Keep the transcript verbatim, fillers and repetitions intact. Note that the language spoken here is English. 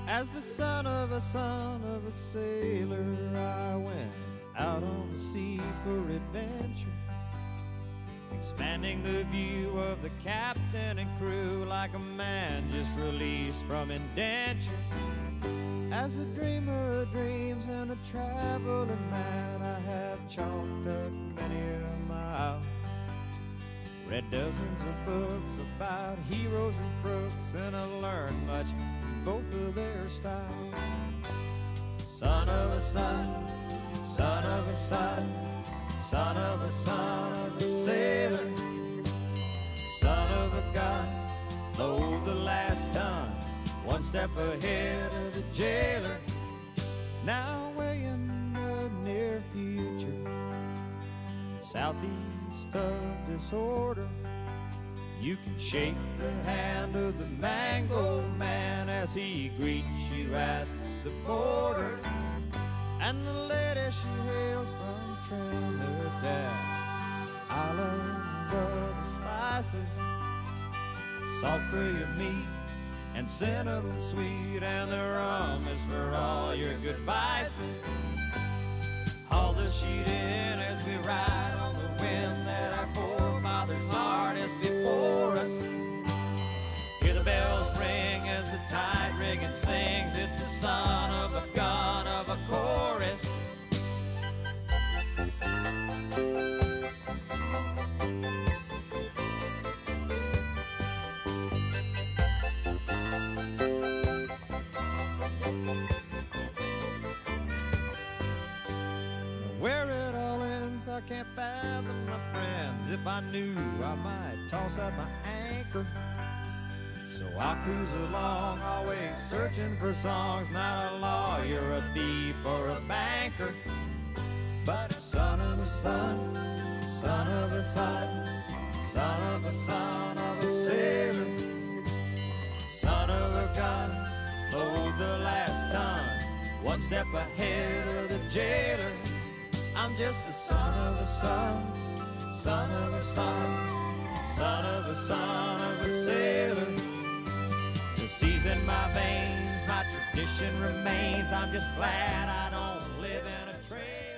As the son of a son of a sailor, I went out on the sea for adventure, expanding the view of the captain and crew like a man just released from indenture. As a dreamer of dreams and a traveling man, I have chalked up many a mile, read dozens of books about heroes and crooks, and I learned much from both of their styles. Son of a son, son of a son, son of a son of a sailor, son of a gun, load the last ton, one step ahead of the jailer. Now way in the near future, southeast of disorder, you can shake the hand of the mango man as he greets you at the border. And the lady she hails from Trinidad, island of the spices, salt for your meat and cinnamon sweet, and the rum is for all your good vices. Haul the sheet in as we ride on the wind that our forefathers harnessed before us. Hear the bells ring as the tide rigging sings. It's the son of a gun of a chorus. Where it all ends, I can't fathom, my friends. If I knew, I might toss out my anchor. So I cruise along, always searching for songs. Not a lawyer, a thief, or a banker, but a son of a son, son of a son, son of a son of a sailor, son of a gun, load the last ton, one step ahead of the jailer. I'm just a son of a son, son of a son, son of a son of a sailor. The sea's in my veins, my tradition remains. I'm just glad I don't live in a trailer.